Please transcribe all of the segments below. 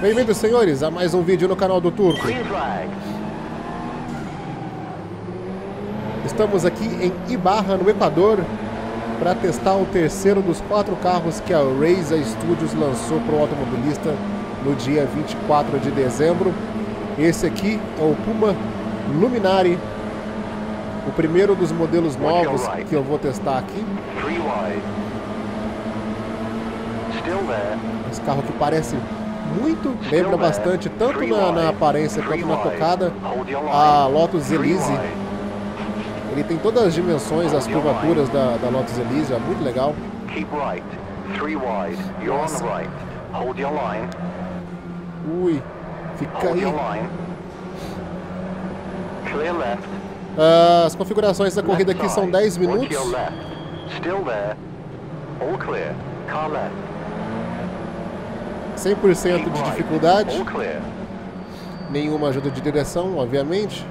Bem-vindos, senhores, a mais um vídeo no canal do Turco. Estamos aqui em Ibarra, no Equador, para testar o terceiro dos 4 carros que a Raiza Studios lançou para o automobilista no dia 24 de dezembro. Esse aqui é o Puma Luminari, o primeiro dos modelos novos que eu vou testar aqui. Esse carro que parece muito, lembra bastante, tanto na aparência quanto na tocada, a Lotus Elise. Ele tem todas as dimensões, as curvaturas da Lotus Elise, é muito legal. Nossa. Ui, fica aí. As configurações da corrida aqui são 10 minutos. 100% de dificuldade. Nenhuma ajuda de direção, obviamente.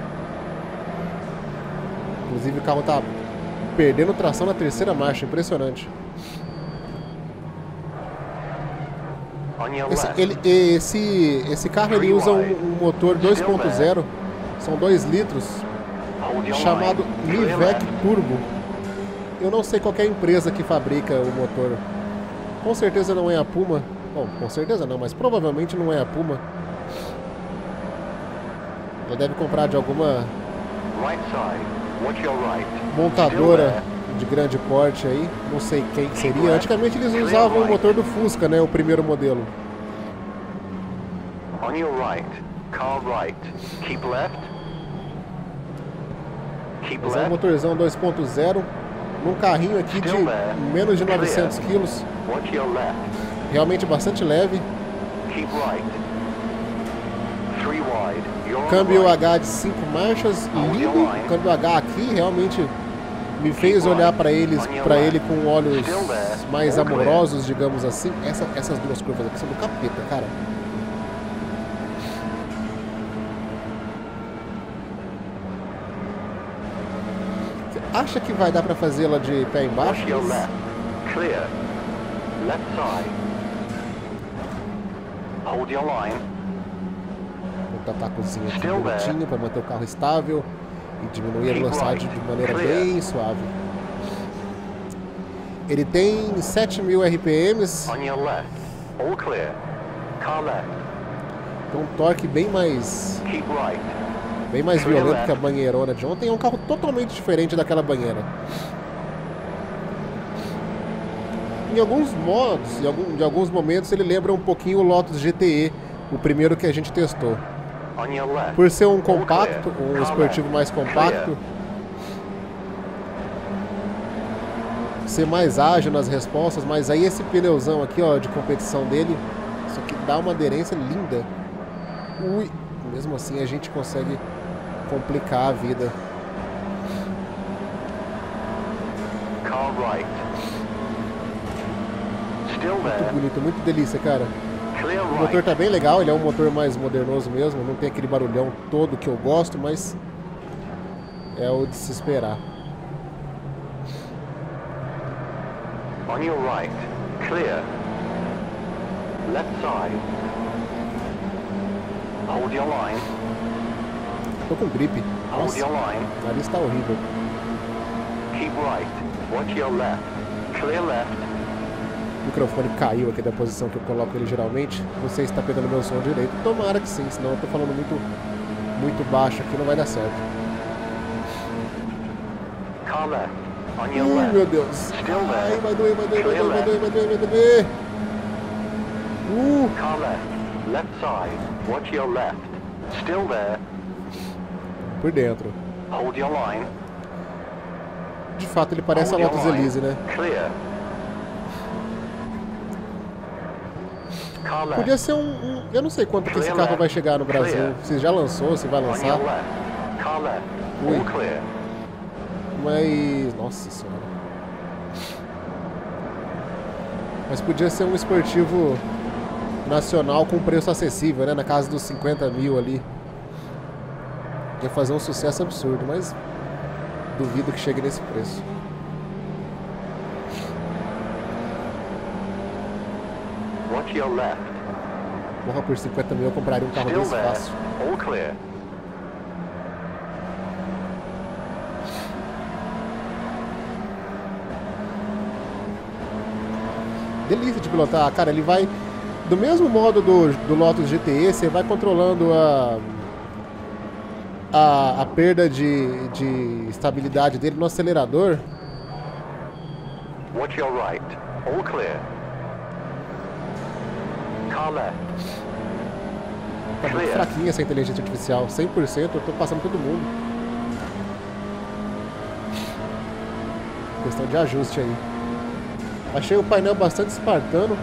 Inclusive o carro está perdendo tração na terceira marcha, impressionante. Esse carro ele usa um motor 2.0, são 2 litros, chamado Mivec Turbo. Eu não sei qual é a empresa que fabrica o motor. Com certeza não é a Puma. Bom, com certeza não, mas provavelmente não é a Puma. Ela deve comprar de alguma montadora de grande porte aí. Não sei quem seria. Antigamente eles usavam o motor do Fusca, né? O primeiro modelo. Mas é um motorzão 2.0 num carrinho aqui de menos de 900 quilos. Realmente bastante leve. Câmbio H de 5 marchas, lindo. O câmbio H aqui realmente me fez olhar para ele com olhos mais amorosos, digamos assim. Essas duas curvas aqui são do capeta, cara. Você acha que vai dar para fazê-la de pé embaixo? Um tacozinho aqui bonitinho para manter o carro estável e diminuir a velocidade de maneira bem suave. Ele tem 7.000 RPMs. Tem um torque bem mais violento que a banheirona de ontem. É um carro totalmente diferente daquela banheira. Em alguns modos, de alguns momentos, ele lembra um pouquinho o Lotus GTE, o primeiro que a gente testou. Por ser um compacto, um esportivo mais compacto, ser mais ágil nas respostas, mas aí esse pneuzão aqui, ó, de competição dele, isso aqui dá uma aderência linda. Ui, mesmo assim a gente consegue complicar a vida. Muito bonito, muito delícia, cara. O motor tá bem legal, ele é um motor mais modernoso mesmo, não tem aquele barulhão todo que eu gosto, mas é o de se esperar. On your right, clear. Left side. Hold your line. Tô com gripe. Nossa, o nariz tá horrível. Keep right. Watch your left. Clear left. O microfone caiu aqui da posição que eu coloco ele geralmente. Não sei se está pegando meu som direito. Tomara que sim, senão eu tô falando muito baixo aqui, não vai dar certo. Meu Deus. Ai, vai doer. Por dentro. De fato, ele parece a Lotus Elise, né? Podia ser eu não sei quanto que esse carro vai chegar no Brasil. Se já lançou, se vai lançar. Ui. Mas... nossa senhora. Mas podia ser um esportivo nacional com preço acessível, né? Na casa dos 50 mil ali. Ia fazer um sucesso absurdo, mas duvido que chegue nesse preço. Watch your left. Porra, por 50 mil eu compraria um carro desse fácil. All clear. Delícia de pilotar, cara, ele vai do mesmo modo do Lotus GTE, você vai controlando a perda de estabilidade dele no acelerador. Watch your right. All clear. Car left. Tá muito fraquinha essa inteligência artificial, 100%, eu tô passando todo mundo. Questão de ajuste aí. Achei o painel bastante espartano.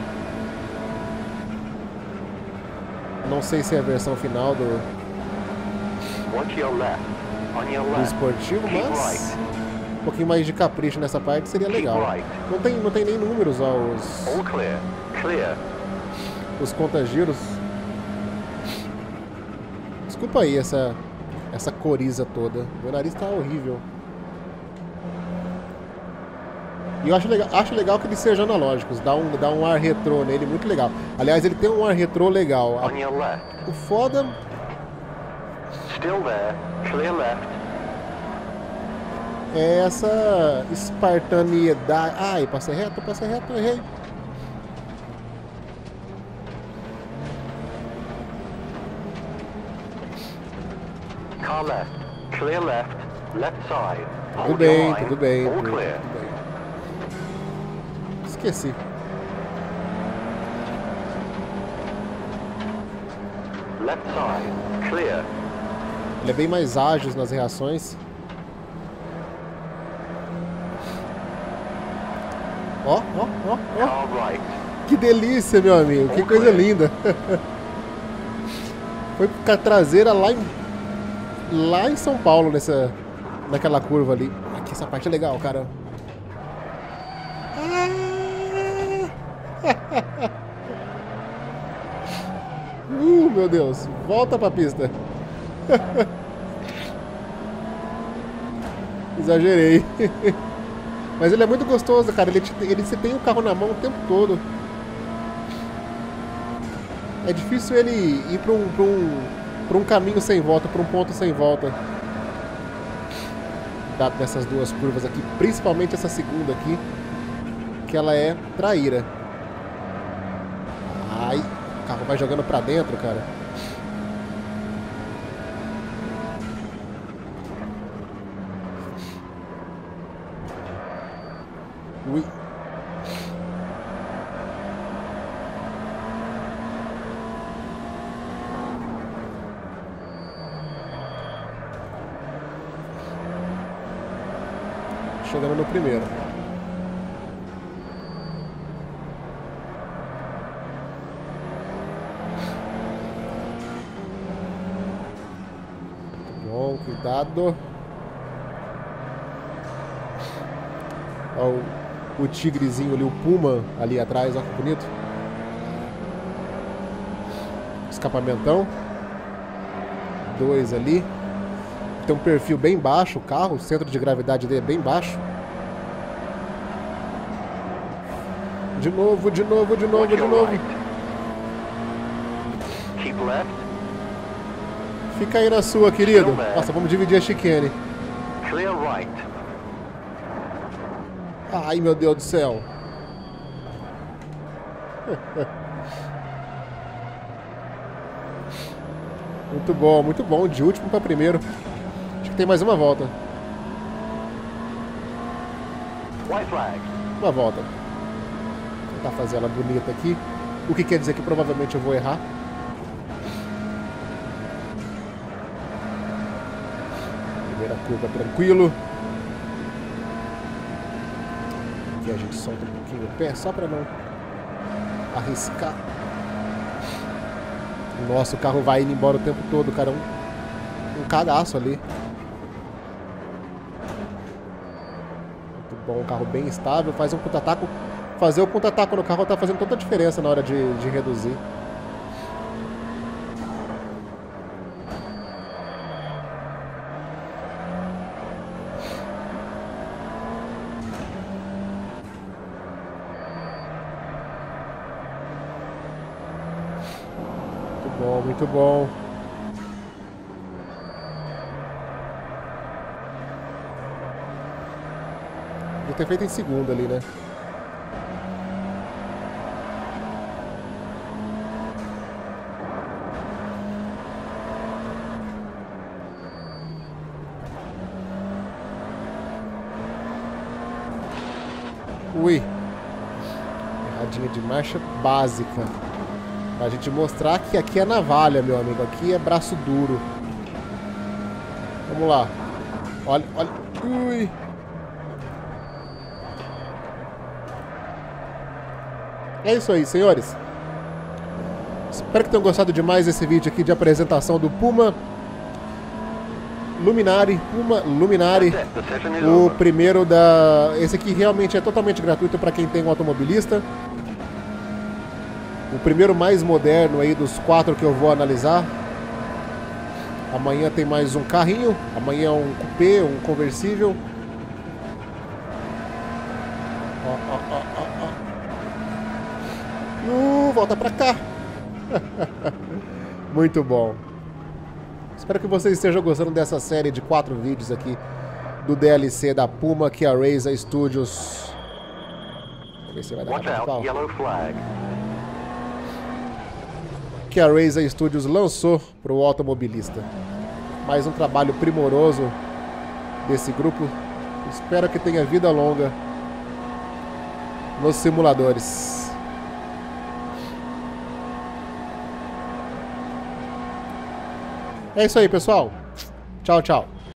Não sei se é a versão final do esportivo, mas um pouquinho mais de capricho nessa parte seria legal. Não tem nem números, ó, os contagiros. Desculpa aí essa coriza toda. Meu nariz tá horrível. E eu acho legal que eles sejam analógicos, dá um ar retrô nele, muito legal. Aliás, ele tem um ar retrô legal. O foda... é essa espartaneidade... Ai, passei reto, errei. Car left, clear left, left side. Tudo bem. Esqueci. Left side, clear. Ele é bem mais ágil nas reações. Ó. Car right. Que delícia, meu amigo. Que coisa linda. Foi com a traseira lá em São Paulo, naquela curva ali. Aqui, essa parte é legal, cara. Meu Deus. Volta pra pista. Exagerei. Mas ele é muito gostoso, cara. Você tem o carro na mão o tempo todo. É difícil ele ir pra um caminho sem volta, pra um ponto sem volta. Dessas duas curvas aqui, principalmente essa segunda aqui, que ela é traíra. Ai, o carro vai jogando pra dentro, cara. Ui. Chegando no primeiro. Bom, cuidado. Ó, o tigrezinho ali, o puma ali atrás, ó que bonito. Escapamentão. 2 ali. Tem um perfil bem baixo o carro, o centro de gravidade dele é bem baixo. De novo. Fica aí na sua, querido. Nossa, vamos dividir a chicane. Ai, meu Deus do céu. Muito bom. De último para primeiro. Acho que tem mais uma volta. Uma volta. Vou tentar fazer ela bonita aqui. O que quer dizer que provavelmente eu vou errar. Primeira curva tranquilo. Aqui a gente solta um pouquinho o pé, só para não arriscar. Nossa, o carro vai indo embora o tempo todo, cara. Um cagaço ali. Muito bom, um carro bem estável. Faz um contra-ataque. Fazer o contra-ataque no carro tá fazendo toda a diferença na hora de reduzir. bom, muito bom. Podia ter feito em segundo ali, né? Ui. Erradinha de marcha básica. Pra gente mostrar que aqui é navalha, meu amigo. Aqui é braço duro. Vamos lá. Olha, olha. Ui. É isso aí, senhores. Espero que tenham gostado demais desse vídeo aqui de apresentação do Puma Luminary. Puma Luminary. O primeiro da... Esse aqui realmente é totalmente gratuito para quem tem um automobilista. O primeiro mais moderno aí dos 4 que eu vou analisar. Amanhã tem mais um carrinho. Amanhã um coupé, um conversível. Volta pra cá. Muito bom. Espero que vocês estejam gostando dessa série de 4 vídeos aqui do DLC da Puma que a Razer Studios... Vamos ver se vai dar que a Razer Studios lançou para o automobilista. Mais um trabalho primoroso desse grupo. Espero que tenha vida longa nos simuladores. É isso aí, pessoal. Tchau, tchau.